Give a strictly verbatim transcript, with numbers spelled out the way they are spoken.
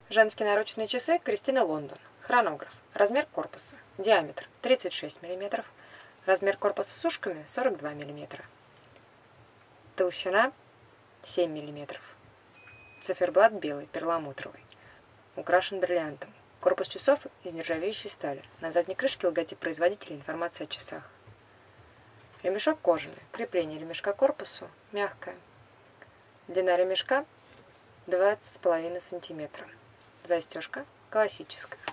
Женские наручные часы Кристина Лондон. Хронограф. Размер корпуса. Диаметр тридцать шесть миллиметров. Размер корпуса с ушками сорок два миллиметра. Толщина семь миллиметров. Циферблат белый, перламутровый. Украшен бриллиантом. Корпус часов из нержавеющей стали. На задней крышке логотип производителя, информация о часах. Ремешок кожаный. Крепление ремешка к корпусу мягкое. Длина ремешка двадцать с половиной сантиметра. Застежка классическая.